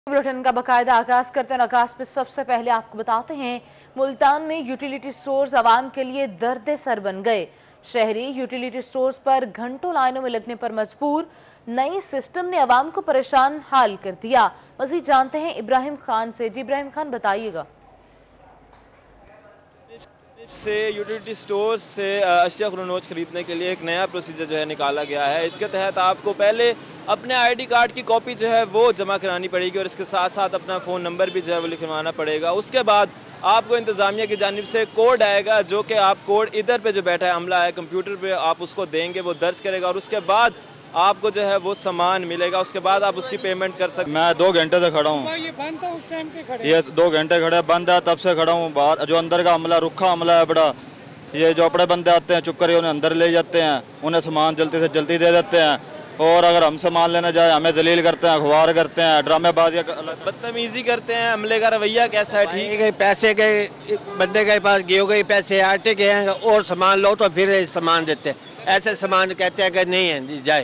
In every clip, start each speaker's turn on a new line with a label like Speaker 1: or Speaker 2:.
Speaker 1: Bulletin का बाकायदा आगाज करते हैं। आगाज पे सबसे पहले आपको बताते हैं, मुल्तान में यूटिलिटी स्टोर्स आवाम के लिए दर्द सर बन गए। शहरी यूटिलिटी स्टोर्स पर घंटों लाइनों में लगने पर मजबूर। नई सिस्टम ने आवाम को परेशान हाल कर दिया। मजीद जानते हैं इब्राहिम खान से। जी इब्राहिम खान, बताइएगा।
Speaker 2: से यूटिलिटी स्टोर से अशिया खरोनोज खरीदने के लिए एक नया प्रोसीजर जो है निकाला गया है। इसके तहत आपको पहले अपने आईडी कार्ड की कॉपी जो है वो जमा करानी पड़ेगी और इसके साथ साथ अपना फ़ोन नंबर भी जो है वो लिखवाना पड़ेगा। उसके बाद आपको इंतज़ामिया की जानिब से कोड आएगा, जो कि आप कोड इधर पे जो बैठा है अमला है कंप्यूटर पे, आप उसको देंगे, वो दर्ज करेगा और उसके बाद आपको जो है वो सामान मिलेगा। उसके बाद आप उसकी पेमेंट कर सकते हैं।
Speaker 3: मैं 2 घंटे से खड़ा हूँ।
Speaker 4: ये बंद था उस टाइम के खड़े?
Speaker 3: ये 2 घंटे खड़े, बंद है तब से खड़ा हूँ। बाहर जो अंदर का अमला, रुखा अमला है बड़ा, ये जो अपने बंदे आते हैं चुप करके उन्हें अंदर ले जाते हैं, उन्हें सामान जल्दी से जल्दी दे देते हैं और अगर हम सामान लेने जाए हमें जलील करते हैं, अखबार करते हैं, ड्रामेबाजी,
Speaker 2: बदतमीजी करते हैं। अमले का रवैया कैसा है? ठीक
Speaker 5: गए पैसे गए, बंदे के पास गए गए पैसे आटे गए हैं और सामान लो तो फिर सामान देते हैं। ऐसे सामान कहते हैं कि नहीं है जाए,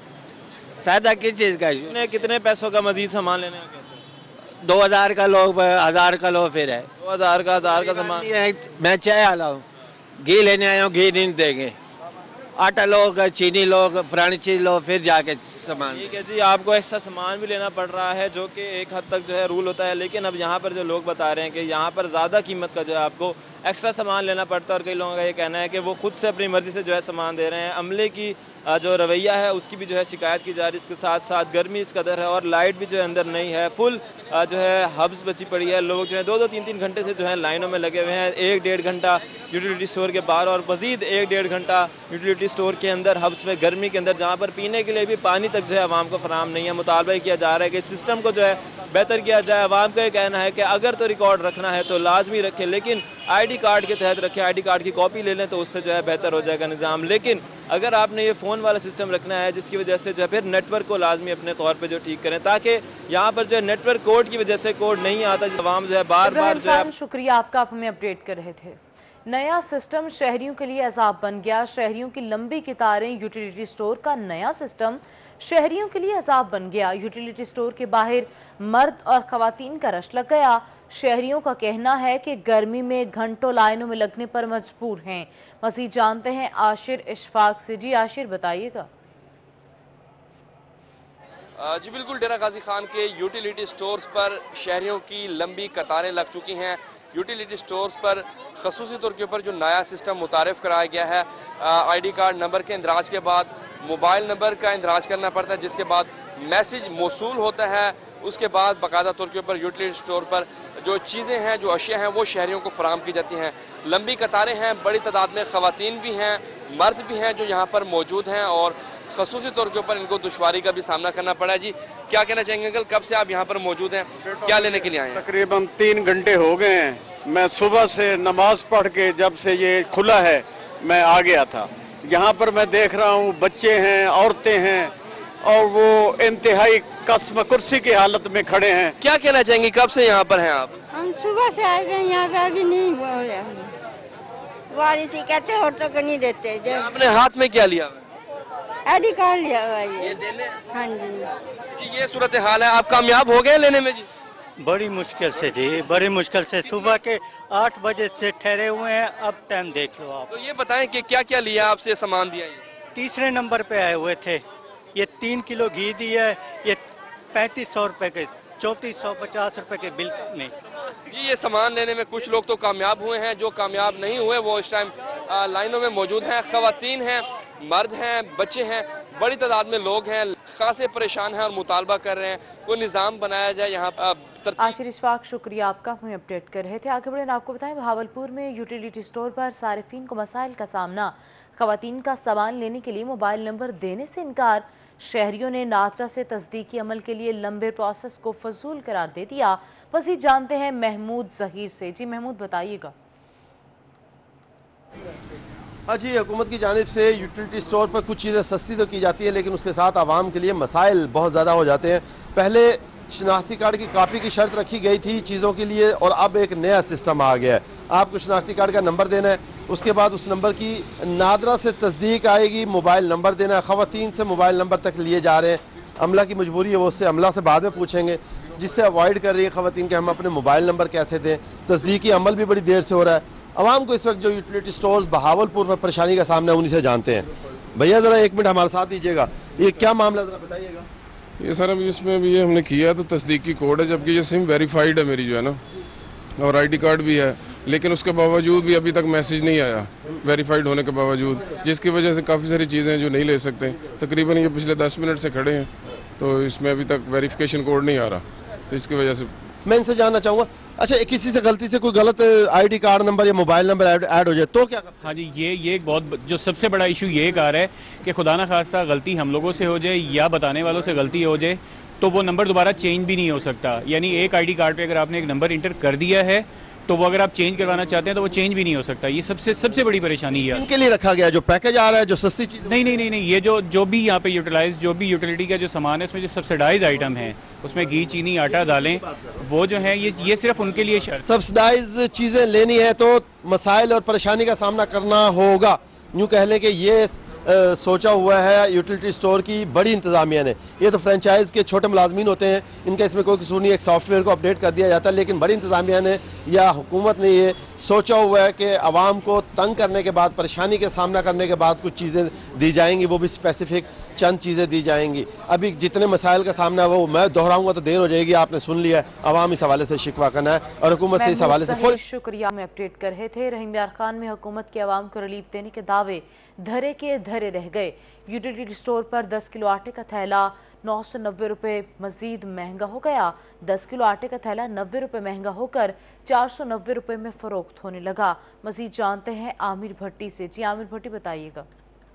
Speaker 5: फायदा किस चीज का?
Speaker 2: कितने पैसों का मजीद सामान लेने का कहते हैं?
Speaker 5: 2000 का लो, 1000 का लो, फिर है
Speaker 2: 2000 का, 1000 का सामान।
Speaker 5: मैं चाय आला हूँ, घी लेने आया हूँ, घी नहीं देंगे। आटा लो, चीनी लो, पुरानी चीज लो, फिर जाके सामान।
Speaker 2: ठीक है जी, आपको एक्स्ट्रा सामान भी लेना पड़ रहा है, जो कि एक हद तक जो है रूल होता है। लेकिन अब यहाँ पर जो लोग बता रहे हैं कि यहाँ पर ज़्यादा कीमत का जो है आपको एक्स्ट्रा सामान लेना पड़ता है और कई लोगों का ये कहना है कि वो खुद से अपनी मर्जी से जो है सामान दे रहे हैं। अमले की जो रवैया है उसकी भी जो है शिकायत की जा रही है। इसके साथ साथ गर्मी इस कदर है और लाइट भी जो है अंदर नहीं है, फुल जो है हब्स बची पड़ी है। लोग जो है 2-2, 3-3 घंटे से जो है लाइनों में लगे हुए हैं। 1-1.5 घंटा यूटिलिटी स्टोर के बाहर और मजीद 1-1.5 घंटा यूटिलिटी स्टोर के अंदर हब्स में, गर्मी के अंदर, जहाँ पर पीने के लिए भी पानी तक जो है आवाम को फराहम नहीं है। मुतालबा किया जा रहा है कि सिस्टम को जो है बेहतर किया जाए। आवाम का ये कहना है कि अगर तो रिकॉर्ड रखना है तो लाजमी रखें, लेकिन आईडी कार्ड के तहत रखें, आईडी कार्ड की कॉपी ले लें तो उससे जो है बेहतर हो जाएगा निज़ाम। लेकिन अगर आपने ये फ़ोन वाला सिस्टम रखना है जिसकी वजह से जो है फिर नेटवर्क को लाजमी अपने तौर पे जो ठीक करें, ताकि यहाँ पर जो है नेटवर्क कोड की वजह से कोड नहीं आता, जिस आवाम जो है बार बार जो है।
Speaker 1: शुक्रिया आपका, आप हमें अपडेट कर रहे थे। नया सिस्टम शहरियों के लिए अजाब बन गया। शहरियों की लंबी कतारें, यूटिलिटी स्टोर का नया सिस्टम शहरियों के लिए अजाब बन गया। यूटिलिटी स्टोर के बाहर मर्द और खवातीन का रश लग गया। शहरियों का कहना है कि गर्मी में घंटों लाइनों में लगने पर मजबूर हैं। मज़ीद जानते हैं आशिर इशफाक से। जी आशिर, बताइएगा।
Speaker 6: जी बिल्कुल, डेरा गाजी खान के यूटिलिटी स्टोर्स पर शहरियों की लंबी कतारें लग चुकी हैं। यूटिलिटी स्टोर्स पर खसूसी तौर के ऊपर जो नया सिस्टम मुतारिफ कराया गया है, आईडी कार्ड नंबर के इंदराज के बाद मोबाइल नंबर का इंदराज करना पड़ता है, जिसके बाद मैसेज मौसूल होता है। उसके बाद बाकायदा तौर के ऊपर यूटिलिटी स्टोर पर जो चीज़ें हैं, जो अशिया हैं, वो शहरियों को फराहम की जाती हैं। लंबी कतारें हैं, बड़ी तादाद में खवातीन भी हैं, मर्द भी हैं जो यहाँ पर मौजूद हैं और खसूसी तौर के ऊपर इनको दुश्वारी का भी सामना करना पड़ा है। जी क्या कहना चाहेंगे अंकल, कब से आप यहाँ पर मौजूद हैं, क्या लेने के लिए आए हैं?
Speaker 7: तकरीबन 3 घंटे हो गए हैं। मैं सुबह से नमाज पढ़ के जब से ये खुला है मैं आ गया था। यहाँ पर मैं देख रहा हूँ बच्चे हैं, औरतें हैं और वो इंतहाई कसम कुर्सी की हालत में खड़े हैं।
Speaker 6: क्या कहना चाहेंगे, कब से यहाँ पर हैं आप?
Speaker 8: हम सुबह से आए हैं, यहाँ पे अभी नहीं हो रहा। वारिस ही कहते औरतों को नहीं देते।
Speaker 6: आपने हाथ में क्या लिया?
Speaker 8: आईडी कार्ड लिया हुआ
Speaker 6: ये देने?
Speaker 8: हाँ जी।
Speaker 6: ये सूरत हाल है, आप कामयाब हो गए लेने में? जी
Speaker 9: बड़ी मुश्किल से जी, बड़ी मुश्किल से। सुबह के 8 बजे से ठहरे हुए हैं, अब टाइम देख लो आप।
Speaker 6: तो ये बताएं कि क्या क्या लिया आपसे सामान दिया? ये
Speaker 9: तीसरे नंबर पे आए हुए थे। ये 3 किलो घी दिया है, ये 3500 रुपए के, 3450 रुपए के बिल में।
Speaker 6: ये सामान लेने में कुछ लोग तो कामयाब हुए हैं, जो कामयाब नहीं हुए वो इस टाइम लाइनों में मौजूद हैं। खवातीन हैं, मर्द हैं, बच्चे हैं, बड़ी तादाद में लोग हैं, खासे परेशान हैं और मुतालबा कर रहे हैं कोई निज़ाम बनाया जाए यहाँ पर।
Speaker 1: आशिर इशफाक, शुक्रिया आपका, हमें अपडेट कर रहे थे। आगे बढ़े आपको बताएं, भावलपुर में यूटिलिटी स्टोर पर सारिफीन को मसाइल का सामना। खवातीन का सामान लेने के लिए मोबाइल नंबर देने से इनकार। शहरियों ने नादरा से तस्दीकी अमल के लिए लंबे प्रोसेस को फजूल करार दे दिया। मज़ीद जानते हैं महमूद जहीर से। जी महमूद, बताइएगा।
Speaker 10: हाँ जी, हुकूमत की जानिब से यूटिलिटी स्टोर पर कुछ चीज़ें सस्ती तो की जाती है, लेकिन उसके साथ आवाम के लिए मसाइल बहुत ज़्यादा हो जाते हैं। पहले शनाख्ती कार्ड की कॉपी की शर्त रखी गई थी चीज़ों के लिए और अब एक नया सिस्टम आ गया है। आपको शनाख्ती कार्ड का नंबर देना है, उसके बाद उस नंबर की नादरा से तस्दीक आएगी, मोबाइल नंबर देना है। खवातीन से मोबाइल नंबर तक लिए जा रहे हैं। अमला की मजबूरी है, वो उससे अमला से बाद में पूछेंगे। جس سے اوائڈ کر رہی ہیں خواتین کہ ہم اپنے موبائل نمبر کیسے دیں. تصدیقی عمل بھی بڑی دیر سے ہو رہا ہے. عوام کو اس وقت جو یوٹیلیٹی سٹورز بہاولپور میں پریشانی کا سامنا ہے انہی سے جانتے ہیں. بھیا ذرا ایک منٹ ہمارے ساتھ دیجیے گا, یہ کیا معاملہ ذرا بتائیے گا.
Speaker 4: یہ سر اب اس میں بھی یہ ہم نے کیا تو تصدیقی کوڈ ہے, جبکہ یہ سم ویریفائڈ ہے میری جو ہے نا, اور آئی ڈی کارڈ بھی ہے, لیکن اس کے باوجود بھی ابھی تک میسج نہیں آیا ویریفائڈ ہونے کے باوجود, جس کی وجہ سے کافی ساری چیزیں جو نہیں لے سکتے. تقریباً یہ پچھلے 10 منٹ سے کھڑے ہیں تو اس میں ابھی تک ویریفیکیشن کوڈ نہیں آ رہا, تو اس کی وجہ سے
Speaker 10: میں ان سے جاننا چاہوں گا. اچھا, کسی سے غلطی سے کوئی غلط آئی ڈی کارڈ نمبر یا موبائل نمبر ایڈ ہو جائے تو کیا کرتے ہیں؟
Speaker 11: ہاں جی, یہ ایک بہت جو سب سے بڑا ایشو یہ ایک آ رہا ہے کہ خدا نہ خواستہ غلطی ہم لوگوں سے ہو جائے یا بتانے والوں سے غلطی ہو جائے تو وہ نمبر دوبارہ چینج بھی نہیں ہو سکتا. یعنی ایک آئی ڈی کارڈ پہ اگر آپ نے ایک نمبر انٹر کر دیا ہے تو وہ اگر آپ چینج کروانا چاہتے ہیں تو وہ چینج بھی نہیں ہو سکتا. یہ سب سے بڑی پریشانی ہے.
Speaker 10: ان کے لیے رکھا گیا جو پیکج آ رہا ہے, جو سستی چیز
Speaker 11: نہیں, یہ جو بھی یہاں پہ یوٹیلائز جو بھی یوٹیلیٹی کا جو سامان ہے اس میں جو سبسیڈائز آئٹم ہیں اس میں گھی, چینی, آٹا, دالیں, وہ جو ہیں یہ صرف ان کے لیے شرط.
Speaker 10: سبسیڈائز چیزیں لینی ہے تو مسائل اور پریشانی کا سامنا کرنا ہوگا. یوں کہہ لیں کہ یہ سوچا ہوا ہے یوٹیلیٹی سٹور کی بڑی انتظامیہ نے. یہ تو فرینچائز کے چھوٹے ملازمین ہوتے ہیں, ان کا اس میں کوئی قصور نہیں, ایک سافٹ ویئر کو اپڈیٹ کر دیا جاتا ہے, لیکن بڑی انتظامیہ نے یا حکومت نے یہ سوچا ہوا ہے کہ عوام کو تنگ کرنے کے بعد, پریشانی کے سامنا کرنے کے بعد کچھ چیزیں دی جائیں گی, وہ بھی اسپیسیفک چند چیزیں دی جائیں گی. ابھی جتنے مسائل کا سامنا ہے وہ میں دہراؤں گا تو دیر ہو جائے گی. آپ نے سن لیا, عوام اس حوالے سے شکوہ کرنا ہے اور حکومت سے اس حوالے سے
Speaker 1: شکریہ. میں اپڈیٹ کر رہے تھے. رحیم یار خان میں حکومت کے عوام کو ریلیف دینے کے دعوے دھرے کے دھرے رہ گئے. یوٹیلیٹی سٹور پر 10 کلو آٹے کا تھیلا 990 روپے مزید مہنگا ہو گیا. 10 کلو آٹے کا تھیلا 90 روپے مہنگا ہو کر 490 روپے میں فروخت ہونے لگا. مزید جانتے ہیں عامر بھٹی سے. جی عامر بھٹی, بتائیے گا.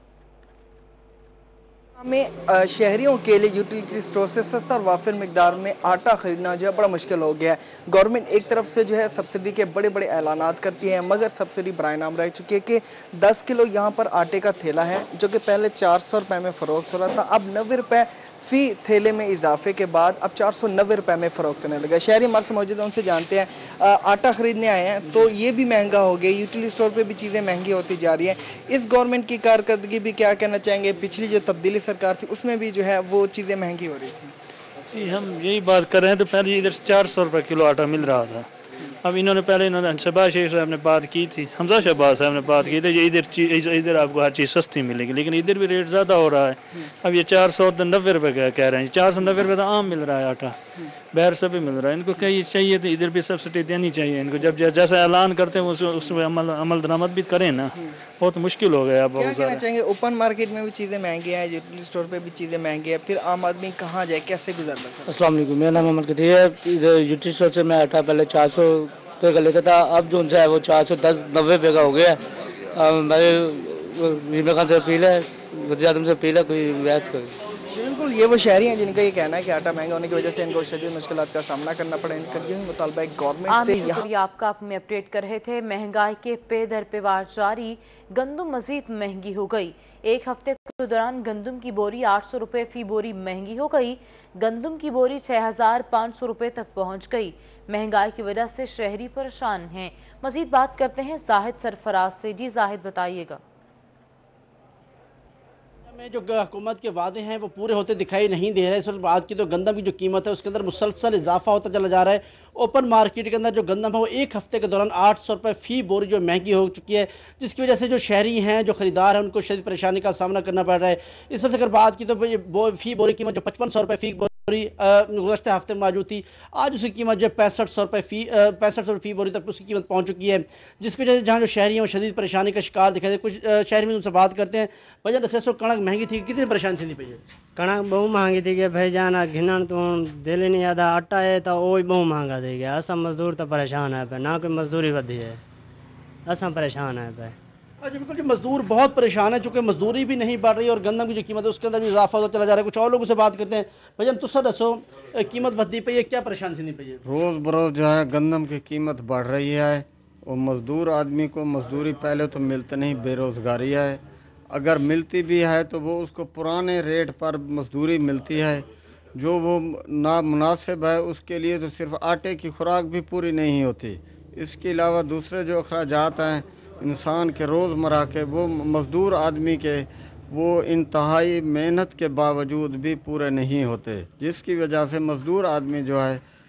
Speaker 12: میں شہریوں کے لیے یوٹیلیٹی سٹور سے سستا اور وافر مقدار میں آٹا خریدنا جو ہے بڑا مشکل ہو گیا ہے. گورنمنٹ ایک طرف سے جو ہے سبسڈی کے بڑے بڑے اعلانات کرتی ہے, مگر سبسڈی برائے نام رہ چکی ہے کہ 10 کلو یہاں پر آٹے کا تھیلا ہے جو کہ پہلے 400 روپے میں فروخت ہو رہا تھا, اب 90 روپے فی تھیلے میں اضافے کے بعد اب 490 روپے میں فروخت ہونے لگا. شہری ہمارے سے موجود ہیں, ان سے جانتے ہیں. آٹا خریدنے آئے ہیں تو یہ بھی مہنگا ہو گیا, یوٹیلیٹی سٹور پہ بھی چیزیں مہنگی ہوتی جا رہی ہیں. اس گورنمنٹ کی کارکردگی بھی کیا کہنا چاہیں گے؟ پچھلی جو تبدیلی سرکار تھی اس میں بھی جو ہے وہ چیزیں مہنگی ہو رہی تھیں.
Speaker 13: جی ہم یہی بات کر رہے ہیں. تو پہلے ادھر 400 روپے کلو آٹا مل رہا تھا, اب انہوں نے شہباز شیخ صاحب نے بات کی تھی, حمزہ شہباز صاحب نے بات کی تھی یہ ادھر آپ کو ہر چیز سستی ملے گی, لیکن ادھر بھی ریٹ زیادہ ہو رہا ہے. اب یہ 490 روپے کہہ رہے ہیں, 490 روپے تو عام مل رہا ہے آٹا, باہر سے بھی مل رہا ہے. ان کو چاہیے تو ادھر بھی سبسڈی دینی چاہیے ان کو, جب جیسا اعلان کرتے ہیں اس میں عمل درآمد بھی کریں نا, بہت مشکل ہو گیا.
Speaker 12: کیا کہنا چاہیں گے؟ اوپن مارکیٹ میں بھی چیزیں مہنگی ہیں, یوٹیلیٹی سٹور پہ بھی چیزیں مہنگی ہیں, پھر عام آدمی کہاں جائے, کیسے گزر سکتا ہے؟
Speaker 14: السلام علیکم, میرا نام محمد قطعی ہے. یوٹیلیٹی سٹور سے میں آٹا پہلے 400 روپے کا لیتا تھا, اب جو ان سے ہے وہ 490 روپے کا ہو گیا. میرے خان سے اپیل ہے, وزیر اعظم سے اپیل ہے کوئی رعایت کرے.
Speaker 12: بالکل, یہ وہ شہری ہیں جن کا یہ کہنا ہے کہ آٹا مہنگا ہونے کی وجہ سے ان کو شدید مشکلات کا سامنا کرنا پڑا. ان کا یہی مطالبہ ہے گورنمنٹ سے.
Speaker 1: شکریہ آپ کا, آپ میں اپڈیٹ کر رہے تھے. مہنگائی کے پے در پے وار جاری, گندم مزید مہنگی ہو گئی. ایک ہفتے کے دوران گندم کی بوری 800 روپے فی بوری مہنگی ہو گئی. گندم کی بوری 6500 روپے تک پہنچ گئی. مہنگائی کی وجہ سے شہری پریشان ہیں. مزید بات کرتے ہیں زاہد سرفراز سے. جی زاہد, بتائیے گا.
Speaker 15: میں جو حکومت کے وعدے ہیں وہ پورے ہوتے دکھائی نہیں دے رہے. اس وقت بات کی تو گندم کی جو قیمت ہے اس کے اندر مسلسل اضافہ ہوتا چلا جا رہا ہے. اوپن مارکیٹ کے اندر جو گندم ہے وہ ایک ہفتے کے دوران 800 روپے فی بوری جو مہنگی ہو چکی ہے, جس کی وجہ سے جو شہری ہیں, جو خریدار ہیں, ان کو شدید پریشانی کا سامنا کرنا پڑ رہا ہے. اس وقت اگر بات کی تو فی بوری قیمت جو 5500 روپے فی بوری گزشتہ ہفتے میں موجود تھی, آج اس کی قیمت جو 6500 روپے فی بوری تک اس کی قیمت پہنچ چکی ہے, جس کی وجہ سے جہاں جو شہری ہیں وہ شدید پریشانی کا شکار دکھائی دے. کچھ شہری میں ان سے بات کرتے ہیں. بھائی جان, رسو کنک مہنگی تھی, کتنی پریشانی تھی پہ؟
Speaker 16: کنک بہت مہنگی تھی کہ بھائی جان گھنن تو دل نہیں آتا. آٹا ہے تو وہ بہت مہنگا دے گیا. اصل مزدور تو پریشان ہے پہ, نہ کوئی مزدوری ودی ہے, اصل پریشان ہے پہ.
Speaker 15: بالکل, جو مزدور بہت پریشان ہے چونکہ مزدوری بھی نہیں بڑھ رہی اور گندم کی جو قیمت ہے اس کے اندر بھی اضافہ ہوتا چلا جا رہا ہے. کچھ اور لوگوں سے بات کرتے ہیں. بھائی جان, تو دسو قیمت بدی پہ, یہ کیا پریشانی تھی پہ؟
Speaker 17: روز بروز جو ہے گندم کی قیمت بڑھ رہی ہے اور مزدور آدمی کو مزدوری پہلے تو ملتے نہیں, بے روزگاری ہے. اگر ملتی بھی ہے تو وہ اس کو پرانے ریٹ پر مزدوری ملتی ہے جو وہ نامناسب ہے. اس کے لیے تو صرف آٹے کی خوراک بھی پوری نہیں ہوتی. اس کے علاوہ دوسرے جو اخراجات ہیں انسان کے روزمرہ کے, وہ مزدور آدمی کے وہ انتہائی محنت کے باوجود بھی پورے نہیں ہوتے, جس کی وجہ سے مزدور آدمی جو ہے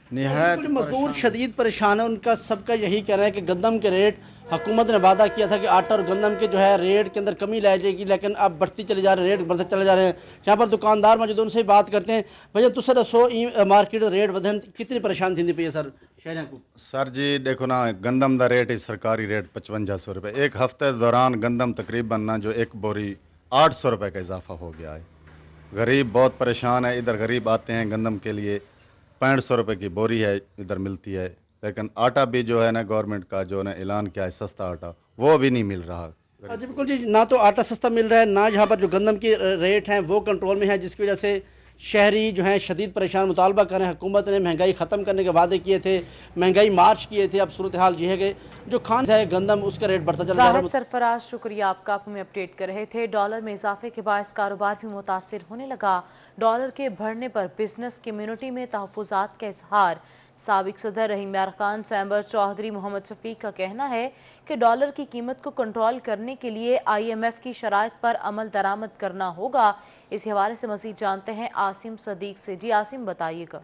Speaker 17: निहायत
Speaker 15: मजदूर शदीद परेशान है, उनका सबका यही कहना है कि गंदम के रेट, हुकूमत ने वादा किया था कि आटा और गंदम के जो है रेट के अंदर कमी लाई जाएगी, लेकिन अब बढ़ती चली जा रही है, रेट बढ़ते चले जा रहे हैं। यहाँ पर दुकानदार मौजूद, उनसे बात करते हैं। भैया तुस दसो मार्केट रेट वधन कितनी परेशान थी पे सर शहर को?
Speaker 17: सर जी देखो ना, गंदम का रेट ही सरकारी रेट 5500 रुपये। एक हफ्ते के दौरान गंदम तकरीबन ना जो एक बोरी 800 रुपये का इजाफा हो गया है। गरीब बहुत परेशान है। इधर गरीब आते हैं गंदम के लिए, 6500 रुपये की बोरी है इधर मिलती है, लेकिन आटा भी जो है ना गवर्नमेंट का जो है ऐलान किया है सस्ता आटा, वो भी नहीं मिल रहा।
Speaker 15: जी बिल्कुल जी, ना तो आटा सस्ता मिल रहा है, ना यहाँ पर जो गंदम की रेट हैं वो कंट्रोल में है, जिसकी वजह से शहरी जो हैं शदीद परेशान। मुतालबा कर रहे हैं, हुकूमत ने महंगाई ख़त्म करने के वादे किए थे, महंगाई मार्च किए थे, अब सूरत हाल ये है कि जो खान है गंदम उसका रेट बढ़ता चला जा रहा है।
Speaker 1: सरफराज शुक्रिया आपका, आप हमें अपडेट कर रहे थे। डॉलर में इजाफे के बायस कारोबार भी मुतासिर होने लगा। डॉलर के बढ़ने पर बिजनेस कम्युनिटी में तहफ़्फ़ुज़ात का इजहार। साबिक सदर रहीम यार खान, सैम्बर चौधरी, मोहम्मद शफीक का कहना है कि डॉलर की कीमत को कंट्रोल करने के लिए IMF की शराइत पर अमल दरामद करना होगा। इस हवाले से मज़ीद जानते हैं आसिम सदीक से। जी आसिम बताइएगा।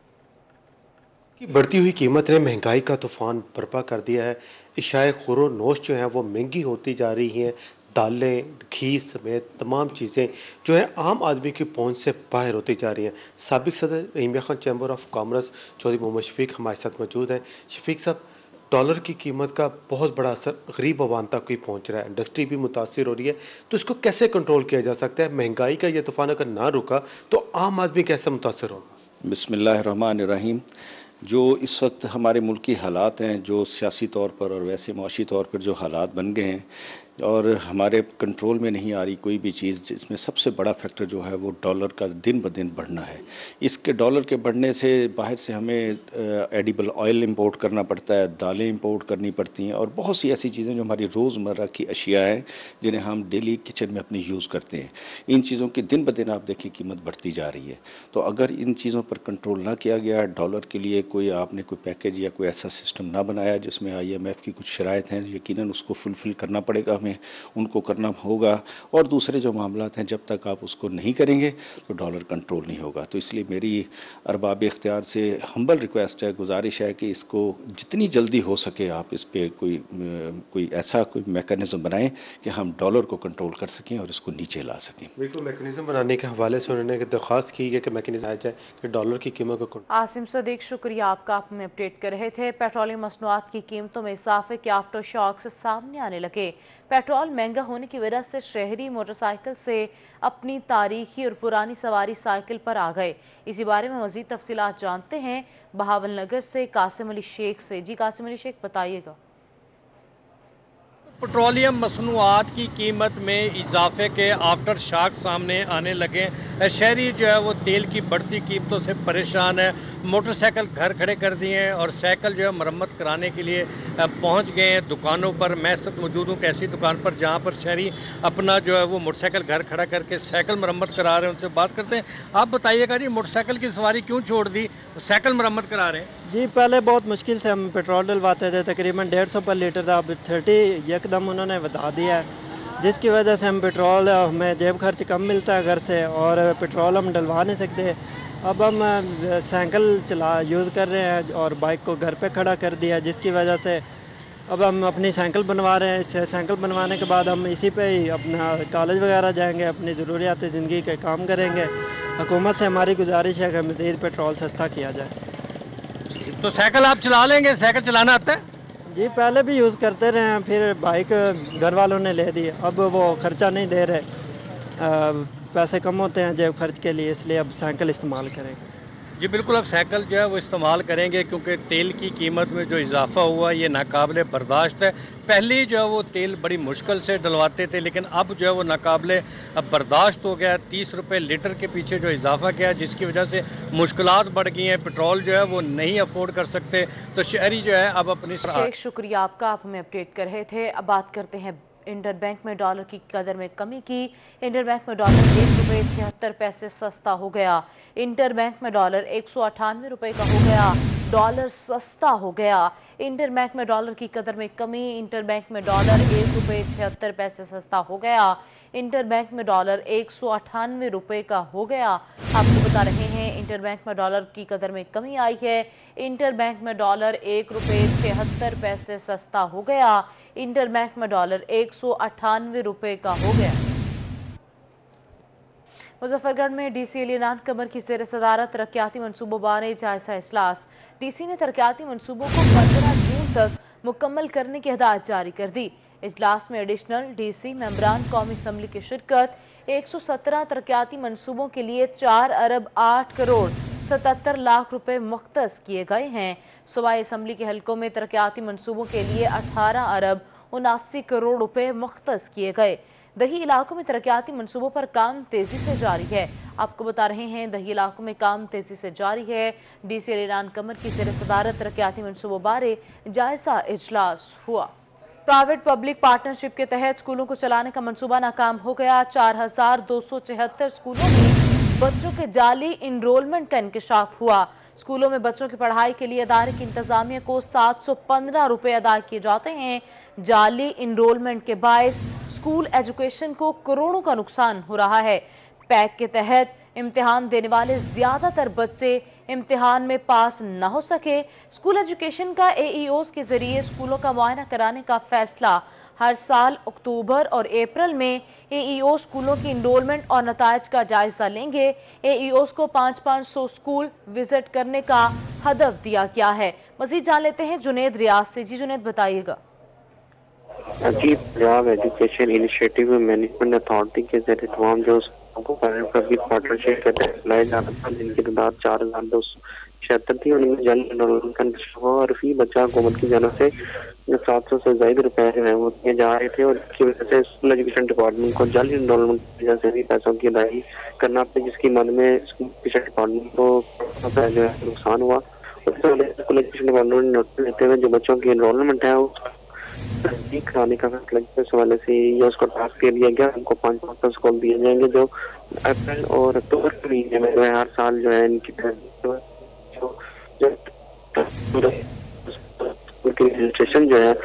Speaker 18: की बढ़ती हुई कीमत ने महंगाई का तूफान बर्पा कर दिया है। इशाए खुरो नोश जो है वो महंगी होती जा रही हैं। दालें, घी समेत तमाम चीज़ें जो है आम आदमी की पहुंच से बाहर होती जा रही हैं। साबिक सदर Rahim Yar Khan chamber of commerce Chaudhry Mohammad Shafiq हमारे साथ मौजूद हैं। शफीक साहब, डॉलर की कीमत का बहुत बड़ा असर गरीब आवाम तक भी पहुंच रहा है, इंडस्ट्री भी मुतासिर हो रही है, तो इसको कैसे कंट्रोल किया जा सकता है? महंगाई का ये तूफान अगर ना रुका तो आम आदमी कैसे मुतासिर होगा?
Speaker 19: बिस्मिल्लाहिर्रहमानिर्रहीम। जो इस वक्त हमारे मुल्क की हालात हैं, जो सियासी तौर पर और वैसे माशी तौर पर जो हालात बन गए हैं और हमारे कंट्रोल में नहीं आ रही कोई भी चीज़, जिसमें सबसे बड़ा फैक्टर जो है वो डॉलर का दिन ब दिन बढ़ना है। इसके डॉलर के बढ़ने से बाहर से हमें एडिबल ऑयल इंपोर्ट करना पड़ता है, दालें इंपोर्ट करनी पड़ती हैं और बहुत सी ऐसी चीज़ें जो हमारी रोज़मर्रा की अशिया हैं जिन्हें हम डेली किचन में अपनी यूज़ करते हैं। इन चीज़ों की दिन ब दिन आप देखिए कीमत बढ़ती जा रही है। तो अगर इन चीज़ों पर कंट्रोल ना किया गया, डॉलर के लिए आपने कोई पैकेज या कोई ऐसा सिस्टम ना बनाया जिसमें IMF की कुछ शराइत हैं, यकीनन उसको फुलफिल करना पड़ेगा, हमें उनको करना होगा। और दूसरे जो मामलात हैं जब तक आप उसको नहीं करेंगे तो डॉलर कंट्रोल नहीं होगा। तो इसलिए मेरी अरबाब इख्तियार से हम्बल रिक्वेस्ट है, गुजारिश है कि इसको जितनी जल्दी हो सके आप इस पर कोई ऐसा कोई मैकेनिज्म बनाएं कि हम डॉलर को कंट्रोल कर सकें और इसको नीचे ला सकें।
Speaker 18: बिल्कुल, मैकेनिज्म बनाने के हवाले से उन्होंने दरख्वास्त की है कि मैकेनिज्म आया जाए कि डॉलर की कीमत को।
Speaker 1: आसिम सदीक शुक्रिया आपका, आप हमें अपडेट कर रहे थे। पेट्रोलियम मसनूआत की कीमतों में इजाफे के आफ्टर शॉक्स सामने आने लगे। पेट्रोल महंगा होने की वजह से शहरी मोटरसाइकिल से अपनी तारीखी और पुरानी सवारी साइकिल पर आ गए। इसी बारे में मजीद तफसीलात जानते हैं बहावल नगर से कासिम अली शेख से। जी कासिम अली शेख बताइएगा।
Speaker 20: पेट्रोलियम मसनूआत की कीमत में इजाफे के आफ्टर शॉक सामने आने लगे। शहरी जो है वो तेल की बढ़ती कीमतों से परेशान है। मोटरसाइकिल घर खड़े कर दिए हैं और साइकिल जो है मरम्मत कराने के लिए पहुंच गए हैं दुकानों पर। मैं इस वक्त मौजूद हूँ ऐसी दुकान पर जहां पर शहरी अपना जो है वो मोटरसाइकिल घर खड़ा करके साइकिल मरम्मत करा रहे हैं। उनसे बात करते हैं। आप बताइएगा जी, मोटरसाइकिल की सवारी क्यों छोड़ दी, साइकिल मरम्मत करा रहे हैं?
Speaker 21: जी पहले बहुत मुश्किल से हम पेट्रोल डलवाते थे, तकरीबन 150 पर लीटर था, अब 30 एकदम उन्होंने बता दिया है, जिसकी वजह से हम पेट्रोल हमें जेब खर्च कम मिलता है घर से और पेट्रोल हम डलवा नहीं सकते। अब हम साइकिल यूज़ कर रहे हैं और बाइक को घर पे खड़ा कर दिया, जिसकी वजह से अब हम अपनी साइकिल बनवा रहे हैं। इस साइकिल बनवाने के बाद हम इसी पे ही अपना कॉलेज वगैरह जाएंगे, अपनी ज़रूरियात ज़िंदगी के काम करेंगे। हुकूमत से हमारी गुजारिश है कि मज़ीद पेट्रोल सस्ता किया जाए।
Speaker 20: तो साइकिल आप चला लेंगे? साइकिल चलाना आता है?
Speaker 21: जी पहले भी यूज़ करते रहे हैं, फिर बाइक घर वालों ने ले दी, अब वो खर्चा नहीं दे रहे, पैसे कम होते हैं जेब खर्च के लिए, इसलिए अब साइकिल इस्तेमाल करेंगे।
Speaker 20: जी बिल्कुल, अब साइकिल जो है वो इस्तेमाल करेंगे क्योंकि तेल की कीमत में जो इजाफा हुआ ये नाकाबिले बर्दाश्त है। पहले जो है वो तेल बड़ी मुश्किल से डलवाते थे, लेकिन अब जो है वो नाकाबिले बर्दाश्त हो गया। 30 रुपये लीटर के पीछे जो इजाफा किया, जिसकी वजह से मुश्किलात बढ़ गई हैं, पेट्रोल जो है वो नहीं अफोर्ड कर सकते। तो शहरी जो है अब अपनी
Speaker 1: शुक्रिया आपका, आप हमें अपडेट कर रहे थे। अब बात करते हैं इंटरबैंक में डॉलर की कदर में कमी की। इंटरबैंक में डॉलर ₹1.76 सस्ता हो गया। इंटरबैंक में डॉलर 198 रुपए का हो गया। डॉलर सस्ता हो गया। इंटरबैंक में डॉलर की कदर में कमी। इंटरबैंक में डॉलर ₹1.76 सस्ता हो गया। इंटर बैंक में डॉलर 198 रुपए का हो गया। आपको बता रहे हैं इंटर बैंक में डॉलर की कदर में कमी आई है। इंटर बैंक में डॉलर 1 रुपए 76 पैसे सस्ता हो गया। इंटर बैंक में डॉलर 198 रुपए का हो गया। मुजफ्फरगढ़ में डीसी अलीनान कमर की ज़ेर सदारत तरक्याती मंसूबों बारे जायजा इजलास। डीसी ने तरक्याती मंसूबों को 15 जून तक मुकम्मल करने की हिदायत जारी कर दी। इजलास में एडिशनल डीसी मेंबरान कौमी असम्बली की शिरकत। 117 तरक्याती मंसूबों के लिए 4 अरब 8 करोड़ 77 लाख रुपए मुख्तस किए गए हैं। सूबाई असम्बली के हलकों में तरक्याती मंसूबों के लिए 18 अरब 79 करोड़ रुपए मुख्तस किए गए। दही इलाकों में तरक्याती मंसूबों पर काम तेजी से जारी है। आपको बता रहे हैं दही इलाकों में काम तेजी से जारी है। डीसी अलीनान कमर की ज़ेर सदारत तरक्याती मंसूबों बारे जायजा इजलास हुआ। प्राइवेट पब्लिक पार्टनरशिप के तहत स्कूलों को चलाने का मंसूबा नाकाम हो गया। 4276 स्कूलों में बच्चों के जाली इनरोलमेंट का इंकशाफ हुआ। स्कूलों में बच्चों की पढ़ाई के लिए इदारे की इंतजामिया को 715 रुपए अदा किए जाते हैं। जाली इनरोलमेंट के बायस स्कूल एजुकेशन को करोड़ों का नुकसान हो रहा है। पैक के तहत इम्तिहान देने वाले ज्यादातर बच्चे इम्तिहान में पास न हो सके। स्कूल एजुकेशन का एईओस के जरिए स्कूलों का मुआयना कराने का फैसला। हर साल अक्टूबर और अप्रैल में एईओ स्कूलों की इनरोलमेंट और नतायज का जायजा लेंगे। एईओस को 500 स्कूल विजिट करने का हदफ दिया गया है। मजीद जान लेते हैं जुनेद रियाज से। जी जुनेद, बताइएगा।
Speaker 3: जी, Punjab education initiative management authority के ज़रिए तमाम जो प्राइवेट पब्लिक पार्टनरशिप के तहत लाए जा रहे थे, जिनकी तादाद 4276 थी, उनमें जल्द इनरोलमेंट का इंतजाम हुआ और फी बच्चा हुकूमत की जानब से 700 से ज्यादा रुपए जो है वो दिए जा रहे थे और इसकी वजह से स्कूल एजुकेशन डिपार्टमेंट को जल्द इनरोलमेंट की वजह से भी पैसों की अदायगी करना पड़ी, जिसकी मद में स्कूल एजुकेशन डिपार्टमेंट को जो है नुकसान हुआ। उससे स्कूल एजुकेशन डिपार्टमेंट ने नोटिस लेते हुए जो बच्चों की इनरोलमेंट है तस्दीक कराने का फैसला इस हवाले से ये उसको टास्क दे दिया गया। उनको 500 स्कूल दिए जाएंगे जो अप्रैल और अक्टूबर के महीने में जो है हर साल जो है इनकी रजिस्ट्रेशन जो है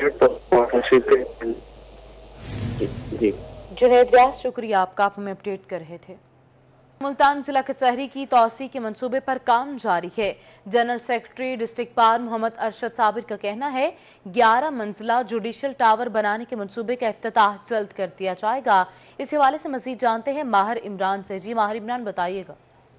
Speaker 3: जी।
Speaker 1: जुनेद व्यास, शुक्रिया आपका, आप हमें अपडेट कर रहे थे। मुल्तान जिला कचहरी की तौसी के मंसूबे पर काम जारी है। General secretary district bar Mohammad Arshad Sabir का कहना है 11 मंजिला जुडिशल टावर बनाने के मंसूबे का इफ्तिताह जल्द कर दिया जाएगा। इस हवाले से मजीद जानते हैं माहिर इमरान से। जी माहिर इमरान, बताइएगा।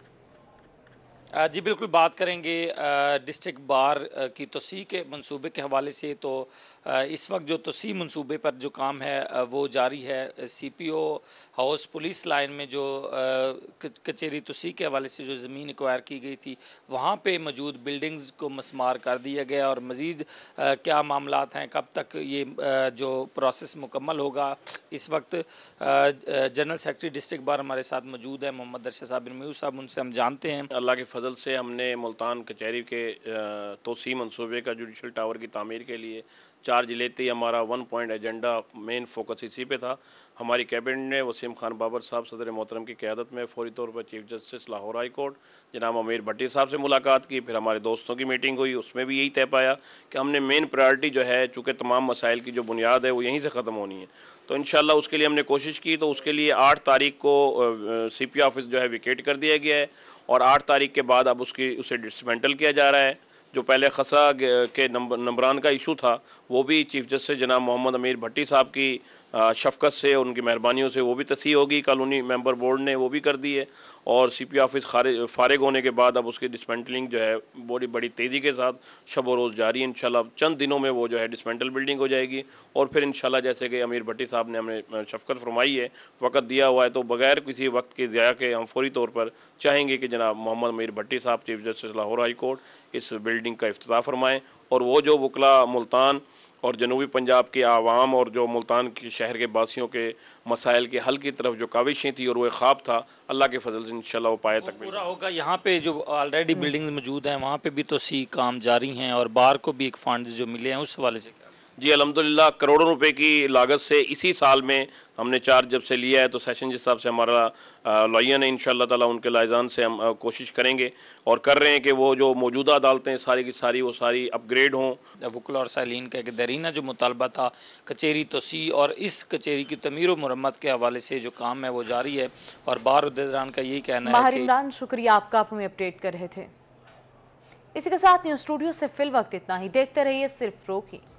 Speaker 22: जी बिल्कुल, बात करेंगे डिस्ट्रिक्ट बार की तोसी के मंसूबे के हवाले से। तो इस वक्त जो तोसी मंसूबे पर जो काम है वो जारी है। सीपीओ हाउस पुलिस लाइन में जो कचहरी तोसी के हवाले से जो ज़मीन एक्वायर की गई थी वहाँ पे मौजूद बिल्डिंग्स को मस्मार कर दिया गया और मज़ीद क्या मामलात हैं, कब तक ये जो प्रोसेस मुकम्मल होगा, इस वक्त जनरल सेक्रेटरी डिस्ट्रिक्ट बार हमारे साथ मौजूद है मोहम्मद अरशद साहब, उनसे हम जानते हैं।
Speaker 23: अल्लाह के फजल से हमने मुल्तान कचहरी के तोसी मंसूबे का जुडिशल टावर की तामीर के लिए चार्ज लेते ही हमारा 1 पॉइंट एजेंडा मेन फोकस इसी पे था। हमारी कैबिनेट ने वसीम खान बाबर साहब सदर मोहतरम की क़यादत में फौरी तौर पर chief justice Lahore high court जनाब अमीर भट्टी साहब से मुलाकात की। फिर हमारे दोस्तों की मीटिंग हुई, उसमें भी यही तय पाया कि हमने मेन प्रायोरिटी जो है, चूँकि तमाम मसाइल की जो बुनियाद है वो यहीं से ख़त्म होनी है, तो इंशाल्लाह उसके लिए हमने कोशिश की। तो उसके लिए 8 तारीख को CP ऑफिस जो है विकेट कर दिया गया है और 8 तारीख के बाद अब उसे डिसमेंटल किया जा रहा है। जो पहले खसा के नंबरान का इशू था वो भी चीफ जस्टिस जनाब मोहम्मद अमीर भट्टी साहब की शफकत से, उनकी मेहरबानियों से वो भी तस्ही होगी। कॉलोनी मेंबर बोर्ड ने वो भी कर दी है और CP ऑफिस फारिग होने के बाद अब उसकी डिसमेंटलिंग जो है बड़ी तेज़ी के साथ शब रोज़ जारी है। इंशाल्लाह चंद दिनों में वो जो है डिसमेंटल बिल्डिंग हो जाएगी और फिर इंशाल्लाह जैसे कि अमीर भट्टी साहब ने हमें शफकत फरमाई है, वक्त दिया हुआ है, तो बगैर किसी वक्त के ज़िया के हम फौरी तौर पर चाहेंगे कि जनाब Mohammad Amir Bhatti sahab chief justice Lahore high court इस बिल्डिंग का इफ्तिताह फरमाएँ और वो जो वकला मुल्तान और जनूबी पंजाब के आवाम और जो मुल्तान के शहर के बासियों के मसाइल के हल की तरफ जो काविशें थी और वो एक ख्वाब था, अल्लाह के फजल से इंशाल्लाह वो पाए तक
Speaker 22: पूरा होगा। यहाँ पे जो ऑलरेडी बिल्डिंग्स मौजूद हैं वहाँ पे भी तो सी काम जारी हैं और बार को भी एक फंड जो मिले हैं उस हवाले से क्या?
Speaker 23: जी अल्हम्दुलिल्लाह करोड़ों रुपए की लागत से इसी साल में हमने चार्ज जब से लिया है, तो सेशन जिस हिसाब से हमारा लॉयर ने इंशाअल्लाह ताला उनके लाइजान से हम कोशिश करेंगे और कर रहे हैं कि वो जो मौजूदा अदालतें सारी की सारी वो सारी अपग्रेड हों।
Speaker 22: वकुला और सालीन का एक दरीना जो मुतालबा था कचेरी तोसी और इस कचेरी की तमीर व मुरम्मत के हवाले से जो काम है वो जारी है और बार उद्देदारान का यही कहना है
Speaker 1: माहिर
Speaker 22: कि
Speaker 1: इमरान, शुक्रिया आपका, आप हमें अपडेट कर रहे थे। इसी के साथ न्यूज़ स्टूडियो से फिल वक्त इतना ही। देखते रहिए सिर्फ रोकी।